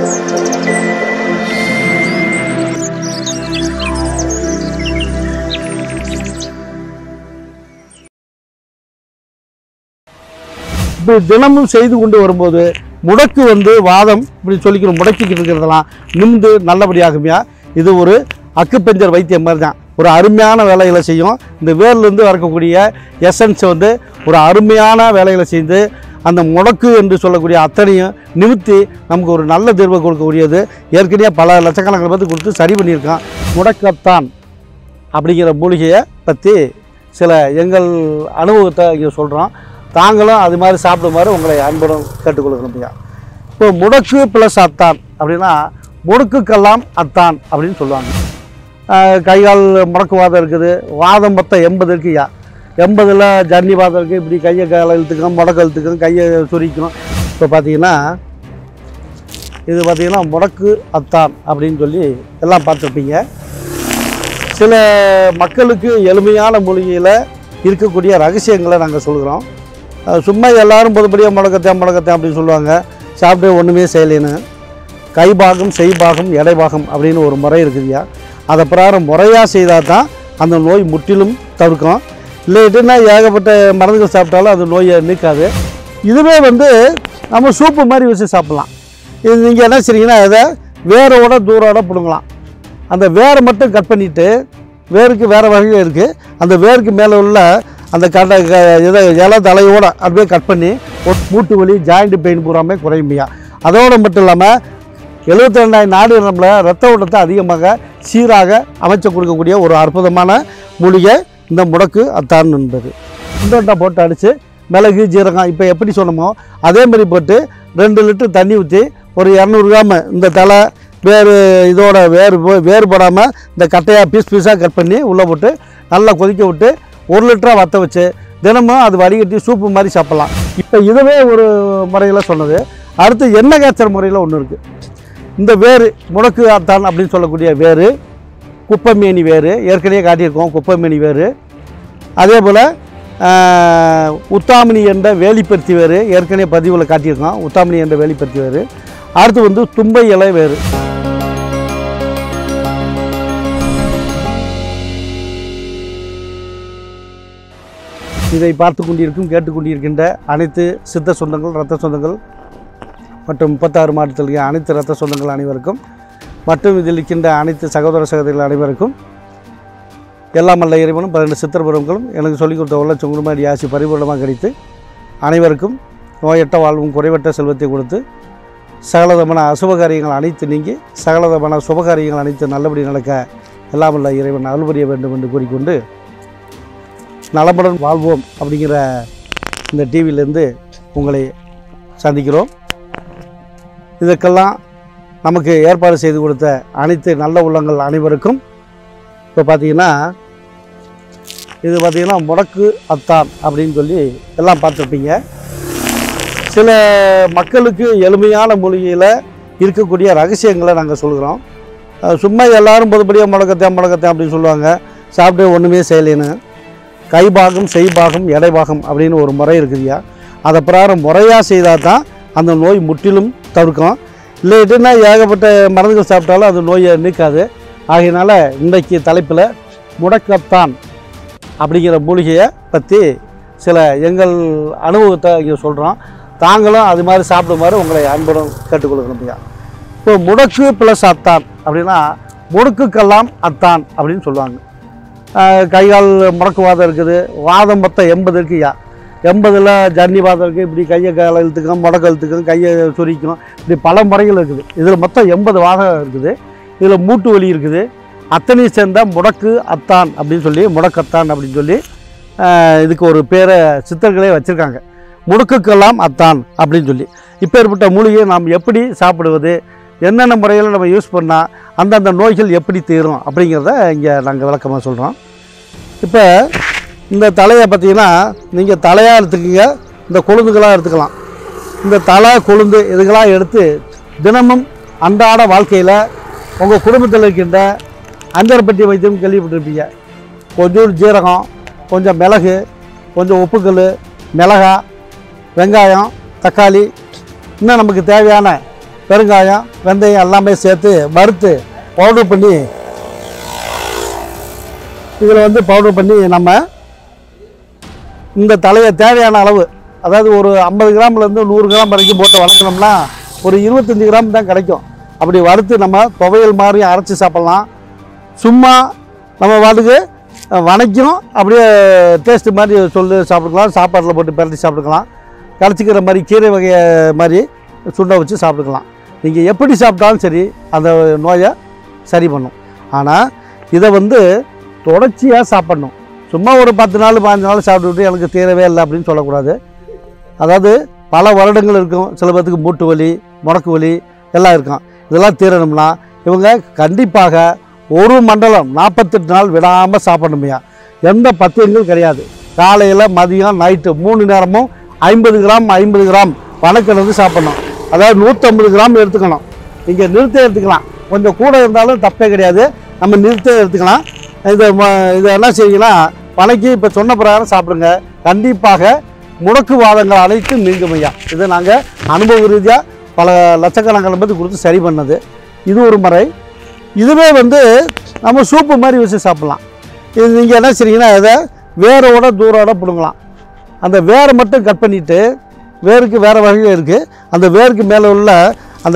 இப்போ தினமும் செய்து கொண்டு வரும்போது முடக்கு வாதம் இப்படி சொல்லிக்கிறோம், முடக்கிக்கிட்டு இருக்கிறதெல்லாம் நிமிந்து நல்லபடியாகுமையா. இது ஒரு அக்குப்பஞ்சர் வைத்தியம் மாதிரி தான், ஒரு அருமையான வேலைகளை செய்யும். இந்த வேர்லேருந்து வரக்கூடிய எசன்ஸ் ஒரு அருமையான வேலைகளை செய்து அந்த முடக்கு என்று சொல்லக்கூடிய அத்தனையும் நிமித்தி நமக்கு ஒரு நல்ல தீர்வை கொடுக்கக்கூடியது. ஏற்கனவே பல லட்சக்கணக்கில் பார்த்து கொடுத்து சரி பண்ணியிருக்கான். முடக்கத்தான் அப்படிங்கிற மூலிகையை பற்றி சில எங்கள் அனுபவத்தை இங்கே சொல்கிறோம். தாங்களும் அது மாதிரி சாப்பிடுமாறு உங்களை அன்புடன் கேட்டுக்கொள்கிறோம் ஐயா. இப்போ முடக்கு ப்ளஸ் அத்தான் அப்படின்னா முடுக்குக்கெல்லாம் அத்தான் அப்படின்னு சொல்லுவாங்க. கைகால் முடக்குவாதம் இருக்குது, வாதம் மொத்தம் 80 இருக்குயா. 80ல் ஜன்னி வாதம் இருக்குது. இப்படி கையை காலை இழுத்துக்கணும், முடக்கு இழுத்துக்கணும், கையை சுரிக்கணும். இப்போ பார்த்தீங்கன்னா இது பார்த்திங்கன்னா முடக்கு அத்தான் அப்படின்னு சொல்லி எல்லாம் பார்த்துருப்பீங்க. சில மக்களுக்கு எளிமையான மூலிகையில் இருக்கக்கூடிய ரகசியங்களை நாங்கள் சொல்கிறோம். சும்மா எல்லோரும் பொதுப்படியாக முடக்கத்தேன் அப்படின்னு சொல்லுவாங்க. சாப்பிட்டு ஒன்றுமே செய்யலைன்னு. கைபாகம் செய்பாகம் எடைபாகம் அப்படின்னு ஒரு முறை இருக்குதுயா. அதை பிரகாரம் முறையாக செய்தால் தான் அந்த நோய் முற்றிலும் தவிர்க்கும். இல்லைட்டுன்னா ஏகப்பட்ட மருந்துகள் சாப்பிட்டாலும் அந்த நோயை நீக்காது. இதுவே நம்ம சூப்பு மாதிரி வச்சு சாப்பிட்லாம். இது நீங்கள் என்ன செய்றீங்கன்னா அதை வேரோட தூரோட பிடுங்கலாம். அந்த வேரை மட்டும் கட் பண்ணிவிட்டு, வேருக்கு வேறு வகையில் இருக்குது, அந்த வேருக்கு மேலே உள்ள அந்த இலை தலையோடு அப்படியே கட் பண்ணி மூட்டு வலி ஜாயிண்ட் பெயின் பூராமே குறையுமையா. அதோடு மட்டும் இல்லாமல் 72,000 நாடு நம்மளை ரத்த ஓட்டத்தை அதிகமாக சீராக அமைச்சு கொடுக்கக்கூடிய ஒரு அற்புதமான மூலிகை இந்த முடக்கு அத்தான் என்பது. சுண்டை போட்டு அடித்து மிளகு ஜீரகம் இப்போ எப்படி சொன்னோமோ அதே மாதிரி போட்டு 2 லிட்டர் தண்ணி ஊற்றி ஒரு 200 கிராம் இந்த தலை வேறு இதோட வேறு போடாமல் இந்த கட்டையாக பீஸாக கட் பண்ணி உள்ளே போட்டு நல்லா கொதிக்க விட்டு 1 லிட்டராக வற்ற வச்சு தினமும் அது வடிகட்டி சூப்பு மாதிரி சாப்பிட்லாம். இப்போ இதுவே ஒரு முறையில் சொன்னது. அடுத்து எண்ணெய் காய்ச்சல் முறையில் ஒன்று இருக்குது. இந்த வேறு முடக்கு அத்தான் அப்படின்னு சொல்லக்கூடிய வேறு, குப்பைமேனி வேறு ஏற்கனவே காட்டியிருக்கோம். குப்பைமேனி வேறு, அதே போல் உத்தாமணி என்ற வேலிப்பருத்தி வேறு ஏற்கனவே பதிவில் காட்டியிருக்கோம். உத்தாமணி என்ற வேலிப்பருத்தி வேறு. அடுத்து தும்பை இலை வேறு. இதை பார்த்து கொண்டிருக்கும் கேட்டுக்கொண்டிருக்கின்ற அனைத்து சித்த சொந்தங்கள், இரத்த சொந்தங்கள் மற்றும் 36 மாவட்டத்தில் அனைத்து இரத்த சொந்தங்கள் அனைவருக்கும் மற்றும் இதில் இருக்கின்ற அனைத்து சகோதர சகோதரிகள் அனைவருக்கும் எல்லாம் அல்ல இறைவனும் 12 சித்தர் பெருமக்களும் எனக்கு சொல்லிக் கொடுத்த உள்ள சுங்குமாடி ஆசி பரிபூர்ணமாக கிடைத்து அனைவருக்கும் நோயற்ற வாழ்வும் குறைவற்ற செல்வத்தை கொடுத்து சகலதமான அசுபகாரியங்கள் அனைத்து நீங்கி சகலதமான சுபகாரியங்கள் அனைத்து நல்லபடி நடக்க எல்லாம் அல்ல இறைவன் அருள் புரிய வேண்டும் என்று கூறிக்கொண்டு நலமுடன் வாழ்வோம் அப்படிங்கிற இந்த டிவியிலேருந்து உங்களை சந்திக்கிறோம். இதற்கெல்லாம் நமக்கு ஏற்பாடு செய்து கொடுத்த அனைத்து நல்ல உள்ளங்கள் அனைவருக்கும் இப்போ பார்த்திங்கன்னா இது பார்த்திங்கன்னா முடக்கு அத்தான் அப்படின்னு சொல்லி எல்லாம் பார்த்துருப்பீங்க. சில மக்களுக்கு எளிமையான மூலிகையில் இருக்கக்கூடிய ரகசியங்களை நாங்கள் சொல்கிறோம். சும்மா எல்லோரும் பொதுப்படியாக முடக்கத்தேன் அப்படின்னு சொல்லுவாங்க. சாப்பிட்டு ஒன்றுமே செய்யலைன்னு. கைபாகம் செய்பாகம் எடைபாகம் அப்படின்னு ஒரு முறை இருக்குதுயா. அதை பிரகாரம் முறையாக செய்தால் தான் அந்த நோய் முற்றிலும் தவிர்க்கும். இல்லைட்டுன்னா ஏகப்பட்ட மருந்துகள் சாப்பிட்டாலும் அந்த நோயை நீக்காது. ஆகையினால இன்றைக்கு தலைப்பில் முடக்கத்தான் அப்படிங்கிற மூலிகையை பற்றி சில எங்கள் அனுபவத்தை இங்கே சொல்கிறோம். தாங்களும் அது மாதிரி சாப்பிடுமாறு உங்களை அன்புடன் கேட்டுக்கொள்கிறோம் ஐயா. இப்போ முடக்கு ப்ளஸ் அத்தான் அப்படின்னா முடுக்குக்கெல்லாம் அத்தான் அப்படின்னு சொல்லுவாங்க. கைகால் முடக்குவாதம் இருக்குது, வாதம் மொத்தம் 80 இருக்குயா. 80ல் ஜன்னி வாதம் இருக்குது. இப்படி கையை காலை இழுத்துக்கணும், முடக்கு இழுத்துக்கணும், கையை சுரிக்கணும், இப்படி பல முறைகள் இருக்குது. இதில் மொத்தம் 80 வாதம் இருக்குது. இதில் மூட்டு வலி இருக்குது. அத்தனையும் சேர்ந்த முடக்கு அத்தான் அப்படின்னு சொல்லி முடக்கத்தான் அப்படின்னு சொல்லி இதுக்கு ஒரு பேரை சித்தர்களே வச்சுருக்காங்க. முடுக்குக்கெல்லாம் அத்தான் அப்படின்னு சொல்லி. இப்போ ஏற்பட்ட மூலிகையை நாம் எப்படி சாப்பிடுவது, என்னென்ன முறையில் நம்ம யூஸ் பண்ணால் அந்தந்த நோய்கள் எப்படி தீரும் அப்படிங்கிறத இங்கே நாங்கள் விளக்கமாக சொல்கிறோம். இப்போ இந்த தலையை பார்த்திங்கன்னா நீங்கள் தலையாக எடுத்துக்கிங்க, இந்த கொழுந்துகளாக எடுத்துக்கலாம். இந்த தலை கொழுந்து இதுகளாக எடுத்து தினமும் அன்றாட வாழ்க்கையில் உங்கள் குடும்பத்தில் இருக்கின்ற அஞ்சரைப்பட்டி வைத்தியம் கேள்விப்பட்டிருப்பீங்க. கொஞ்சம் ஜீரகம், கொஞ்சம் மிளகு, கொஞ்சம் உப்புக்கல், மிளகாய், வெங்காயம், தக்காளி, இன்னும் நமக்கு தேவையான பெருங்காயம், வெந்தயம் எல்லாமே சேர்த்து வறுத்து பவுடர் பண்ணி இதில் வந்து பவுடர் பண்ணி நம்ம இந்த தலையை தேவையான அளவு, அதாவது ஒரு 50 கிராம்லேருந்து 100 கிராம் வரைக்கும் போட்டு வளர்க்கணும்னா ஒரு 25 கிராம் தான் கிடைக்கும். அப்படி வறுத்து நம்ம துவையல் மாதிரி அரைச்சி சாப்பிட்லாம். சும்மா நம்ம வாட்டுக்கு வணக்கும் அப்படியே டேஸ்ட்டு மாதிரி சொல்லி சாப்பிட்டுக்கலாம். சாப்பாட்டில் போட்டு பரட்டி சாப்பிட்டுக்கலாம். கரைச்சிக்கிற மாதிரி கீரை வகையை மாதிரி சுண்டை வச்சு சாப்பிட்டுக்கலாம். நீங்கள் எப்படி சாப்பிட்டாலும் சரி அந்த நோயை சரி பண்ணும். ஆனால் இதை வந்து தொடர்ச்சியாக சாப்பிட்ணும். சும்மா ஒரு 10 நாள் 15 நாள் சாப்பிட்டுட்டு எனக்கு தீரவே இல்லை அப்படின்னு சொல்லக்கூடாது. அதாவது பல வருடங்கள் இருக்கும். சில பேர்த்துக்கு மூட்டு வலி, முடக்கு வலி எல்லாம் இருக்கும். இதெல்லாம் தீரணும்னா இவங்க கண்டிப்பாக ஒரு மண்டலம் 48 நாள் விடாமல் சாப்பிடணுமையா. எந்த பத்தியங்களும் கிடையாது. காலையில், மதியம், நைட்டு 3 நேரமும் 50 கிராம் வணக்கினது சாப்பிட்ணும். அதாவது 150 கிராம் எடுத்துக்கணும். இங்கே நிறுத்த எடுத்துக்கலாம். கொஞ்சம் கூட இருந்தாலும் தப்பே கிடையாது. நம்ம நிறுத்த எடுத்துக்கலாம். இதை என்ன செய்யலாம், வணக்கி இப்போ சொன்ன பிரகாரம் சாப்பிடுங்க. கண்டிப்பாக முடக்குவாதங்கள் அனைத்தும் நீங்குமையா. இதை நாங்கள் அனுபவ ரீதியாக பல லட்சக்கணக்கான பேருக்கு கொடுத்து சரி பண்ணது. இது ஒரு முறை. இதுவே வந்து நம்ம சூப்பு மாதிரி வச்சு சாப்பிட்லாம். இது நீங்கள் என்ன செய்றீங்கன்னா இதை வேரோட தூரோட பிடுங்கலாம். அந்த வேரை மட்டும் கட் பண்ணிவிட்டு, வேருக்கு வேறு வகையில் இருக்குது, அந்த வேருக்கு மேலே உள்ள அந்த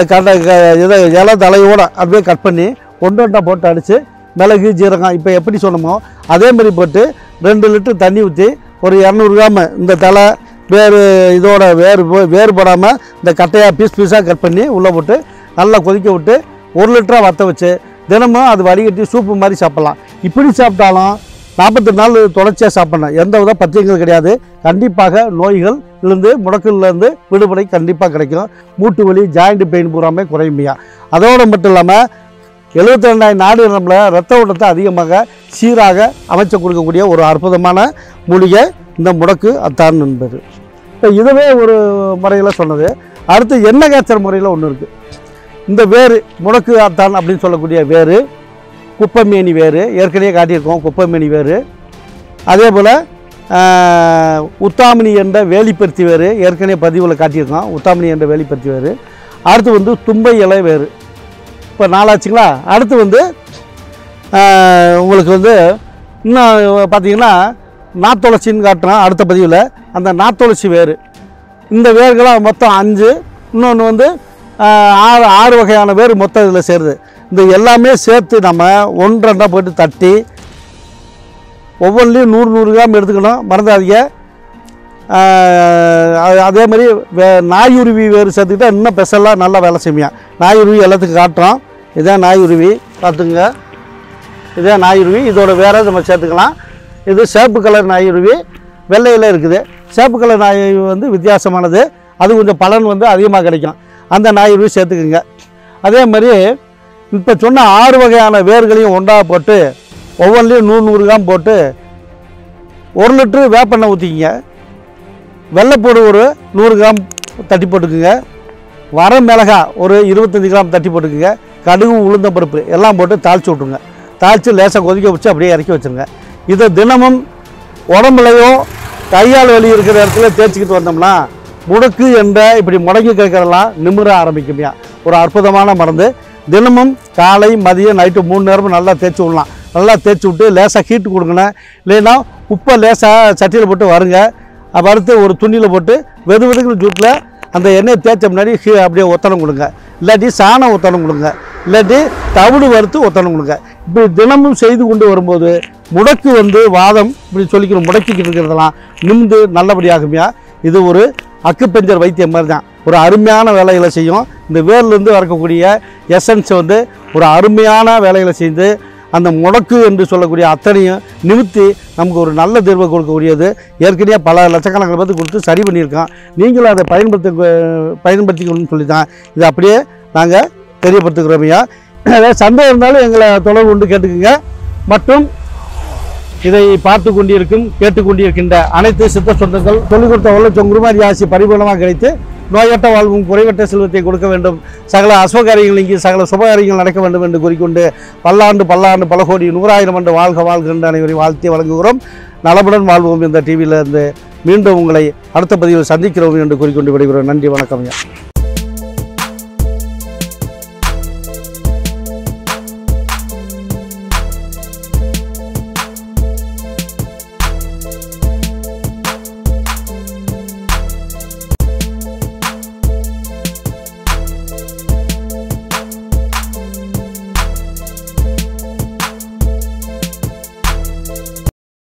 இலை தலையோடு அப்படியே கட் பண்ணி ஒன்றா போட்டு அடித்து மிளகு, ஜீரகம் இப்போ எப்படி சொன்னோமோ அதே மாதிரி போட்டு 2 லிட்டர் தண்ணி ஊற்றி ஒரு 200 கிராம் இந்த தலை வேறு இதோட வேறு போடாமல் இந்த கட்டையாக பீஸாக கட் பண்ணி உள்ளே போட்டு நல்லா கொதிக்க விட்டு 1 லிட்டராக வற்ற வச்சு தினமும் அது வடிகட்டி சூப்பு மாதிரி சாப்பிட்லாம். இப்படி சாப்பிட்டாலும் 48 நாள் தொடர்ச்சியாக சாப்பிட்ணும். எந்த வித பத்தியங்கள் கிடையாது. கண்டிப்பாக நோய்கள்லேருந்து முடக்கிலேருந்து விடுபடை கண்டிப்பாக கிடைக்கும். மூட்டு வலி, ஜாயிண்ட் பெயின் பூராமே குறையுமையா. அதோடு மட்டும் இல்லாமல் 72,000 நாடு நம்மளை ரத்த ஓட்டத்தை அதிகமாக சீராக அமைச்சு கொடுக்கக்கூடிய ஒரு அற்புதமான மூலிகை இந்த முடக்கு அத்தான் என்பது. இப்போ இதுவே ஒரு முறையில் சொன்னது. அடுத்து எண்ணெய் காய்ச்சல் முறையில் ஒன்று இருக்குது. இந்த வேறு முடக்கு அத்தான் அப்படின்னு சொல்லக்கூடிய வேறு, குப்பைமேனி வேறு ஏற்கனவே காட்டியிருக்கோம். குப்பைமேனி வேறு, அதே போல் உத்தாமினி என்ற வேலிப்பருத்தி வேறு ஏற்கனவே பதிவில் காட்டியிருக்கோம். உத்தாமினி என்ற வேலிப்பருத்தி வேறு. அடுத்து வந்து தும்பை இலை வேறு. இப்போ 4 ஆச்சுங்களா. அடுத்து வந்து உங்களுக்கு வந்து இன்னும் பார்த்திங்கன்னா நாத்துளசின்னு காட்டுறோம் அடுத்த பதிவில். அந்த நாத்துளசி வேறு, இந்த வேர்களாக மொத்தம் 5, இன்னொன்று வந்து 6 வகையான வேறு மொத்தம் இதில் சேருது. இந்த எல்லாமே சேர்த்து நம்ம 1-2 போட்டு தட்டி ஒவ்வொன்றிலையும் 100 கிராம் எடுத்துக்கணும். மறந்தாதீங்க. அதே மாதிரி நாயுருவி வேறு சேர்த்துக்கிட்டால் இன்னும் ஸ்பெஷலாக நல்லா வேலை செய்யுங்க. நாயுருவி எல்லாத்துக்கும் காட்டுறோம். இதான் நாயுருவி, பார்த்துங்க. இதே நாயுருவி. இதோட வேறு நம்ம சேர்த்துக்கலாம். இது சேப்பு கலர் நாயுருவி, வெள்ளையில் இருக்குது. சேப்பு கலர் நாயுருவி வந்து வித்தியாசமானது. அது கொஞ்சம் பலன் வந்து அதிகமாக கிடைக்கும். அந்த நாயுருவி சேர்த்துக்குங்க. அதே மாதிரி இப்போ சொன்ன 6 வகையான வேர்களையும் ஒன்றா போட்டு ஒவ்வொன்றிலையும் 100 கிராம் போட்டு 1 லிட்டரு வேப்பெண்ணெய் ஊற்றிக்கிங்க. வெள்ளைப்பூடு ஒரு 100 கிராம் தட்டி போட்டுக்குங்க. வர மிளகாய் ஒரு 25 கிராம் தட்டி போட்டுக்குங்க. கடுகு, உளுந்தம் பருப்பு எல்லாம் போட்டு தாளித்து விட்ருங்க. தாளித்து லேசாக கொதிக்க வச்சு அப்படியே இறக்கி வச்சுருங்க. இதை தினமும் உடம்புலையோ கையால் வலி இருக்கிற இடத்துல தேய்ச்சிக்கிட்டு வந்தோம்னா முடக்கு என்ற இப்படி முடங்கி கிடக்கிறதெல்லாம் நிமிர ஆரம்பிக்குமையா. ஒரு அற்புதமான மருந்து. தினமும் காலை, மதியம், நைட்டு 3 நேரமும் நல்லா தேய்ச்சி விடலாம். நல்லா தேய்ச்சி விட்டு லேசாக ஹீட்டு கொடுக்கணும். இல்லைன்னா உப்பை லேசாக சட்டியில் போட்டு வருங்க. வறுத்து ஒரு துணியில் போட்டு வெதுக்கிற ஜூட்டில் அந்த எண்ணெயை தேய்ச்ச முன்னாடி அப்படியே ஒத்தனம் கொடுங்க. இல்லாட்டி சாணம் ஒத்தனம் கொடுங்க. இல்லாட்டி தவிடு வறுத்து ஒத்தனம் கொடுங்க. இப்படி தினமும் செய்து கொண்டு வரும்போது முடக்கு வந்து வாதம் இப்படி சொல்லிக்கணும் முடக்கிக்கிட்டு இருக்கிறதெல்லாம் நிமிந்து நல்லபடியாகுமையா. இது ஒரு அக்குப்பஞ்சர் வைத்தியம் மாதிரி தான். ஒரு அருமையான வேலைகளை செய்யும். இந்த வேர்லேருந்து வரக்கூடிய எசன்ஸ் வந்து ஒரு அருமையான வேலைகளை செய்து அந்த முடக்கு என்று சொல்லக்கூடிய அத்தனையும் நிமித்தி நமக்கு ஒரு நல்ல தீர்வை கொடுக்கக்கூடியது. ஏற்கனவே பல லட்சக்கணக்கில் பேருக்கு கொடுத்து சரி பண்ணியிருக்கோம். நீங்களும் அதை பயன்படுத்திக்கணும்னு சொல்லி தான் இதை அப்படியே நாங்கள் தெரியப்படுத்துகிறோமையா. ஏதாவது சந்தேகம் இருந்தாலும் எங்களை தொடர்பு கொண்டு கேட்டுக்குங்க. மற்றும் இதை பார்த்து கொண்டிருக்கும் கேட்டுக்கொண்டிருக்கின்ற அனைத்து சித்த சொந்தங்கள் சொல்லிக் கொடுத்த வல்ல குருமாரி ஆசி பரிபூர்ணமாக கிடைத்து நோயற்ற வாழ்வும் குறைவற்ற செல்வத்தை கொடுக்க வேண்டும். சகல அசுவகாரியங்கள் நீங்கி சகல சுபகாரியங்கள் நடக்க வேண்டும் என்று கூறிக்கொண்டு பல்லாண்டு பல கோடி 100,000 ஆண்டு வாழ்க என்று அனைவரையும் வாழ்த்தி வழங்குகிறோம். நலமுடன் வாழ்வோம். இந்த டிவியில் இருந்து மீண்டும் உங்களை அடுத்த பதிவில் சந்திக்கிறோம் என்று கூறிக்கொண்டு விடைபெறுகிறோம். நன்றி, வணக்கம்.